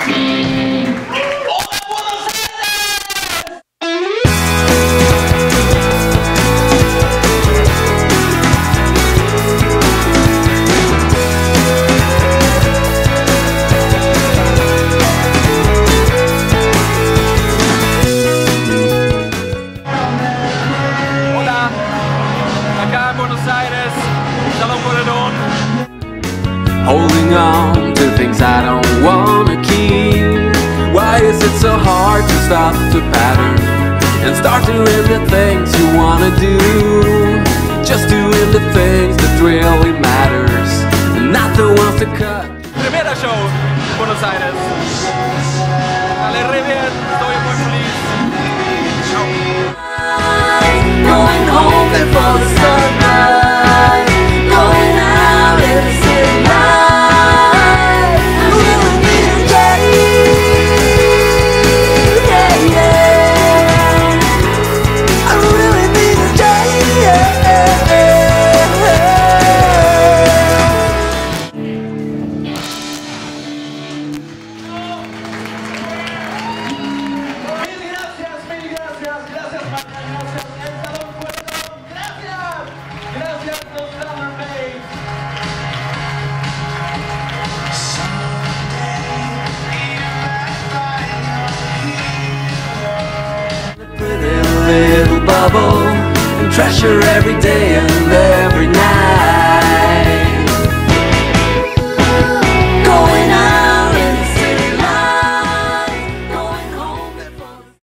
Holding on to things I don't wanna keep. Why is it so hard to stop the pattern and start doing the things you wanna do? Just doing the things that really matters and not the ones to cut. Primera show en Buenos Aires. Sale re bien, estoy muy feliz. Going home before the sunrise, going out in the city light. I really need a day, yeah, yeah. I really need a day, yeah. Little bubble and treasure every day and every night.